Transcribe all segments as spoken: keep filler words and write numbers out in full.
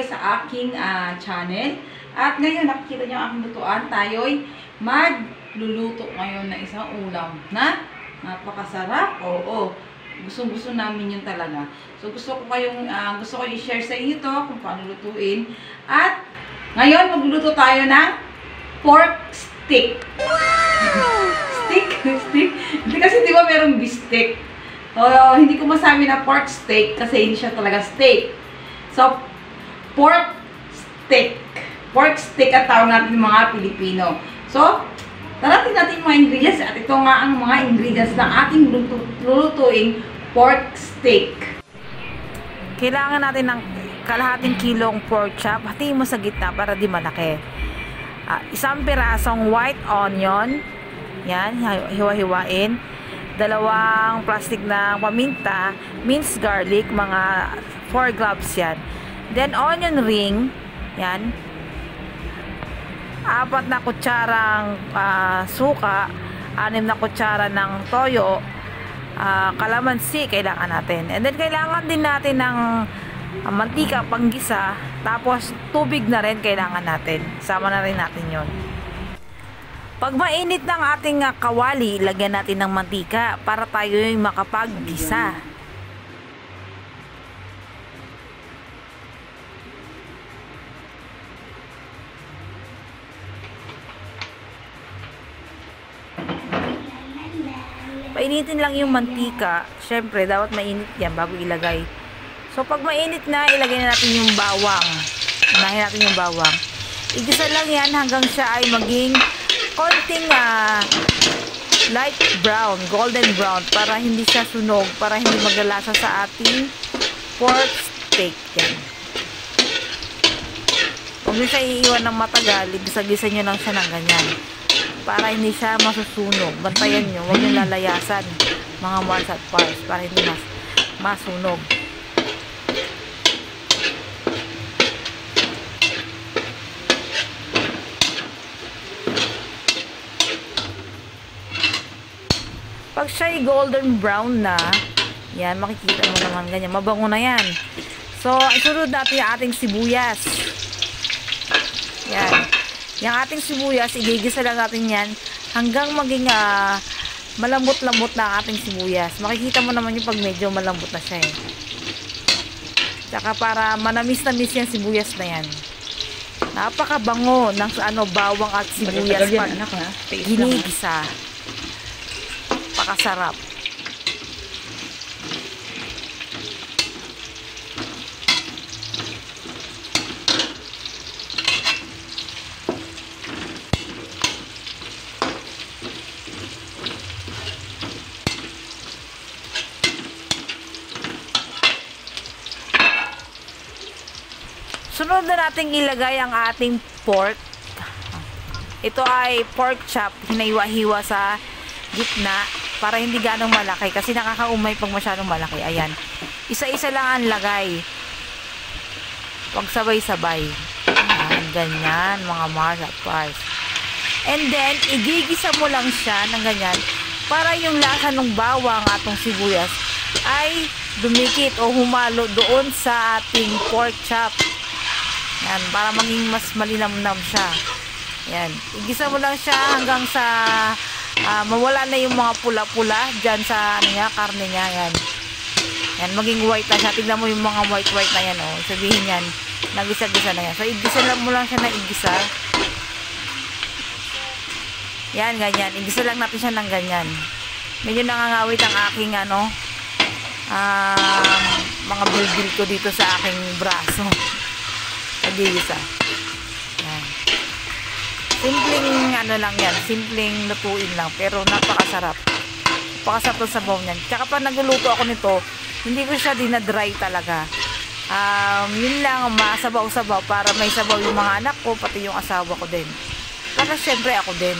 sa aking uh, channel. At ngayon, nakikita niyo ang aking lutuan. Tayo'y magluluto ngayon ng isang ulam na napakasarap. Oo, gusto-gusto namin yun talaga. So, gusto ko kayong, uh, gusto ko i-share sa inyo to kung paano lutuin. At ngayon, magluluto tayo ng pork stick. Stick? Stick? Hindi kasi di ba merong beef-stick? Uh, hindi ko masabi na pork steak kasi hindi siya talaga steak. So, pork stick. Pork stick at tawag natin ng mga Pilipino. So, tarating natin yung mga ingredients at ito nga ang mga ingredients ng ating lulutuing pork steak. Kailangan natin ng kalahating kilong pork chop. Hatiin mo sa gitna para di malaki. Uh, isang pirasong white onion. Yan, hiwa-hiwain. Dalawang plastic na paminta, minced garlic, mga four cloves yan. Then onion ring, yan. Apat na kutsarang uh, suka, anim na kutsara ng toyo, uh, kalamansi kailangan natin. And then kailangan din natin ng uh, mantika panggisa, tapos tubig na rin kailangan natin. Sama na rin natin yon. Pag mainit ng ating uh, kawali, lagyan natin ng mantika para tayo yung makapaggisa. Painitin lang yung mantika. Syempre, dapat mainit yan bago ilagay. So, pag mainit na, ilagay na natin yung bawang. Unahin natin yung bawang. Igisa lang yan hanggang siya ay maging konting uh, light brown, golden brown, para hindi siya sunog, para hindi maglalasa sa ating pork steak. Yan. Huwag nyo siya iiwan ng matagal, igisa-gisa nyo lang siya ng ganyan para hindi siya masusunog. Bantayan nyo, huwag nyo lalayasan mga Mars at Pars para hindi mas masunog. Pag siya'y golden brown na, yan, makikita mo naman ganyan. Mabango na yan. So, isunod natin yung ating sibuyas. Yan. Yung ating sibuyas, igigisa lang natin yan hanggang maging uh, malambot-lambot na ang ating sibuyas. Makikita mo naman yung pag medyo malambot na siya eh. Tsaka para manamis-namis yung sibuyas na yan. Napakabango ng ano, bawang at sibuyas pag ginigisa. Pakasarap. Sunod na nating ilagay ang ating pork. Ito ay pork chop, hinaiwa-hiwa sa gitna para hindi ganong malaki kasi nakakaumay pag masyadong malaki. Ayan, isa-isa lang ang lagay, huwag sabay-sabay. Ayan, ganyan mga Mars at Pars. And then igigisa mo lang siya ng ganyan para yung lasa ng bawang at ng sibuyas ay dumikit o humalo doon sa ating pork chop. Yan, para maging mas malinamnam siya. Yan, igisa mo lang siya hanggang sa Uh, mawala na yung mga pula-pula dyan sa ano niya, karne niya. Yan. Yan, maging white na siya. Tignan mo yung mga white-white na yan. Oh. Sabihin yan, nagisa-gisa na yan. So, igisa lang mo lang siya na igisa. Yan, ganyan. Igisa lang natin siya ng ganyan. Medyo nangangawit ang aking ano, uh, mga bilbil ko dito sa aking braso. Nagigisa. Yan. Simpleng ano lang yan, simpleng lutuin lang, pero napakasarap. Napakasarap ng sabaw niyan. Tsaka pa nagluluto ako nito, hindi ko siya dinadry talaga. Um, yun lang, masabaw-sabaw para may sabaw yung mga anak ko, pati yung asawa ko din. Saka syempre ako din.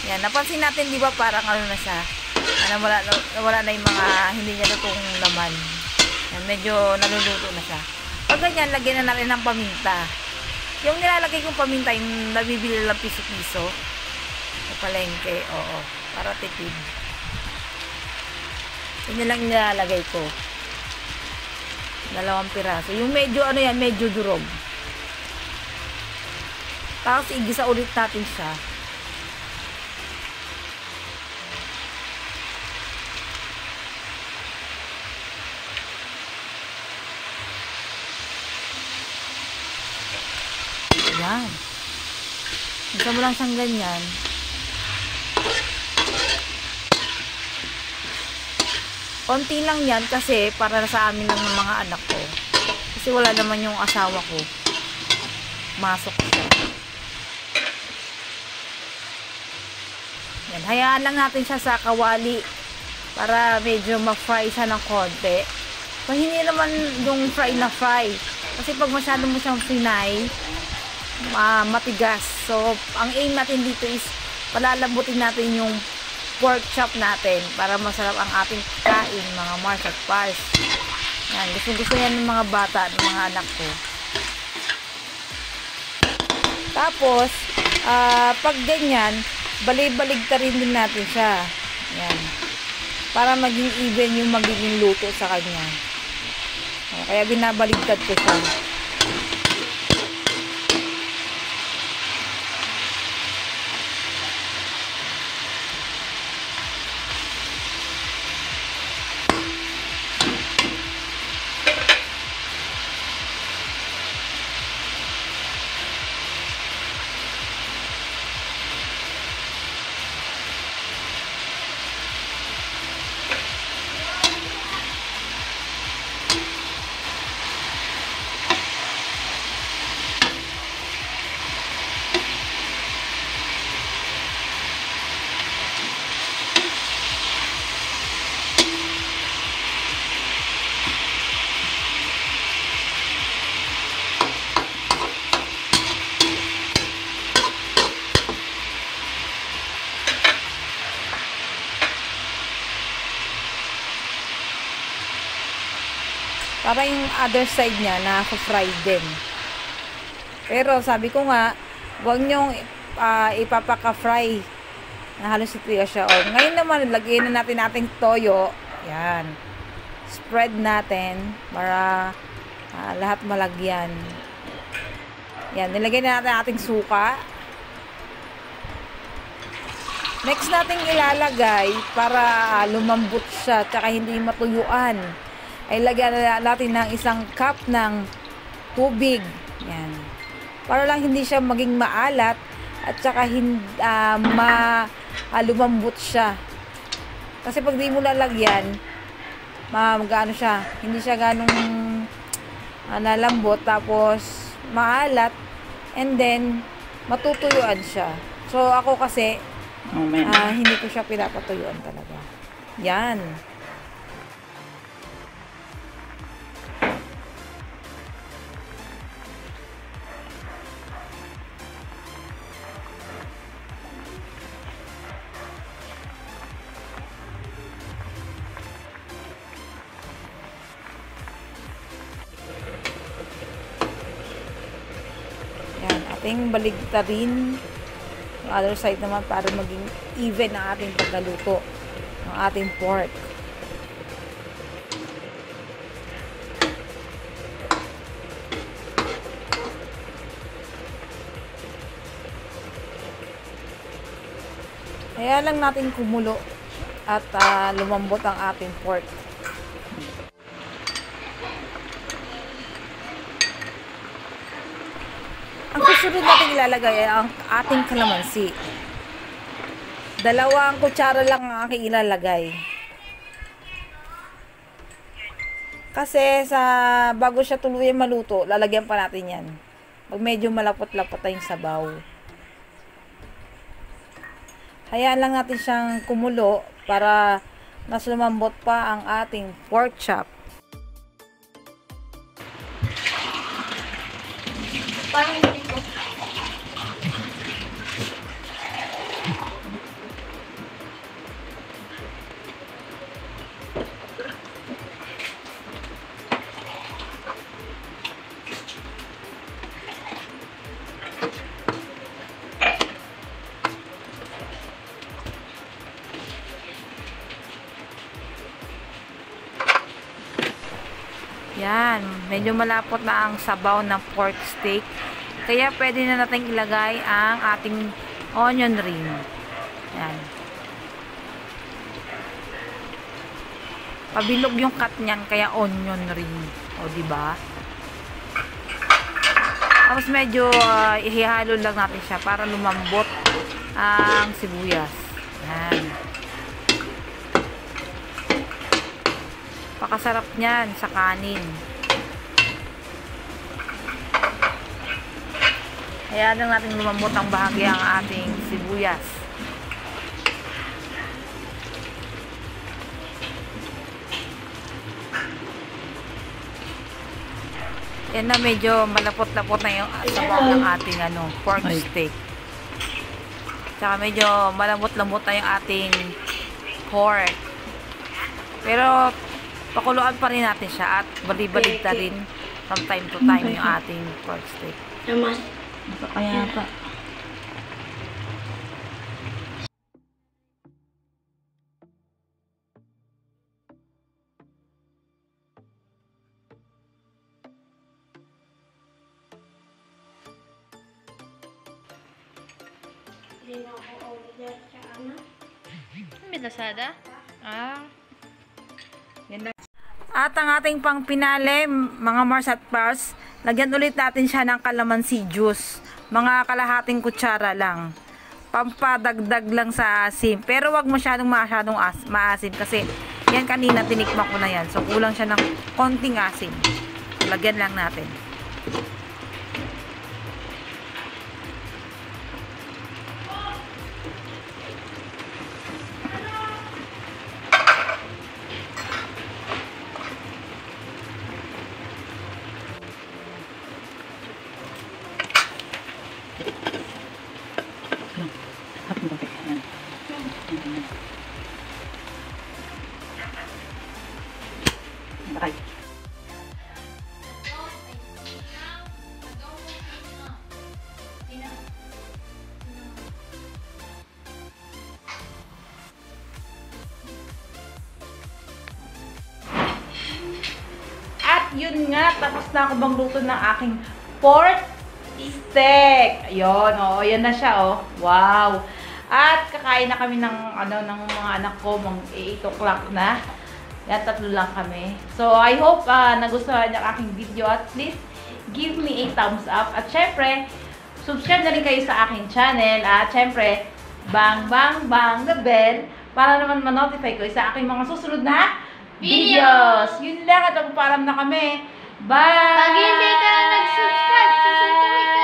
Yan, napansin natin, di ba, parang ano na siya. Ano, wala, wala na yung mga hindi niya lutong laman. Yan, medyo naluluto na siya. Pag ganyan, lagyan na natin ng paminta. Yung nilalagay kong paminta, yung nabibili lang piso-piso. Sa palengke, oo. Para tipid. Yun lang nilalagay ko. Dalawang piraso. Yung medyo, ano yan, medyo durog. Tapos, igisa ulit natin siya. Yan. Isa mo lang siyang ganyan. Konti lang yan kasi para sa amin lang ng mga anak ko. Kasi wala naman yung asawa ko. Masok siya. Yan. Hayaan lang natin siya sa kawali para medyo ma-fry siya ng konti. So, hindi naman yung fry na fry. Kasi pag masyado mo siyang finay, uh, matigas. So, ang aim natin dito is palalambutin natin yung pork chop natin para masarap ang ating kain, mga Mars at Pars. Yan, gusto-gusto yan ng mga bata, ng mga anak ko. Tapos, uh, pag ganyan, bali-baligtarin din natin siya. Yan. Para maging even yung magiging luto sa kanya. Kaya binabaligtad ko siya. Para yung other side niya na-fry din. Pero sabi ko nga, huwag nyong uh, ipapaka-fry na halos ituya siya. O, ngayon naman, lagyan na natin ating toyo. Yan. Spread natin para uh, lahat malagyan. Yan. Nilagay na natin ating suka. Next natin ilalagay para uh, lumambot siya tsaka hindi matuyuan. Ay lagyan natin ng isang cup ng tubig. Yan. Para lang hindi siya maging maalat at saka hindi, uh, ma, uh, lumambot siya. Kasi pag di mo lalagyan, mag-ano siya, hindi siya ganong uh, nalambot tapos maalat and then matutuyuan siya. So ako kasi uh, hindi ko siya pinapatuyuan talaga. Yan. Ating baligtarin yung other side naman para maging even ang ating pagkaluto ng ating pork. Kaya lang natin kumulo at uh, lumambot ang ating pork. Ang susunod natin ilalagay ay ang ating kalamansi. Dalawang kutsara lang ang aking ilalagay. Kasi sa bago siya tuluyan maluto, lalagyan pa natin yan. Pag medyo malapot-lapot na yung sabaw. Hayaan lang natin siyang kumulo para mas lumambot pa ang ating pork chop. Yan, medyo malapot na ang sabaw ng pork steak. Kaya pwede na natin ilagay ang ating onion ring. Yan. Pabilog yung cut niyan, kaya onion ring. O, diba? Tapos medyo uh, ihihalo lang natin siya para lumambot ang sibuyas. Yan. Pakasarap niyan sa kanin. Hayaan lang natin lumambot ang bahagi ang ating sibuyas. Yan na, medyo malapot-lapot na yung sabaw ng ating ano, pork steak. Tsaka medyo malambot-lambot na yung ating pork. Pero pakuluan pa rin natin siya at bali-balig na rin from time to time yung ating pork steak. Kaya pa. May lasada? Ah. Yan na. At ang ating pang pinale, mga Mars at Pars, lagyan ulit natin siya ng calamansi juice. Mga kalahating kutsara lang. Pampadagdag lang sa asim. Pero wag masyadong masyadong as maasim kasi yan kanina tinikman ko na yan. So kulang siya ng konting asim. Lagyan lang natin. Bakay. At yun nga, tapos na ako magluto ng aking pork steak. Ayun, oh, yan na siya, oh. Wow. At kakain na kami ng ano ng mga anak ko, mga eight o'clock na. Yan, tatlo lang kami. So, I hope uh, nagustuhan niyo ang aking video at please give me a thumbs up. At syempre, subscribe na rin kayo sa aking channel. At syempre, bang bang bang the bell para naman ma-notify ko sa aking mga susunod na videos. Yun lang at magpapaalam na kami. Bye! Pag hindi ka nag-subscribe, susuntuin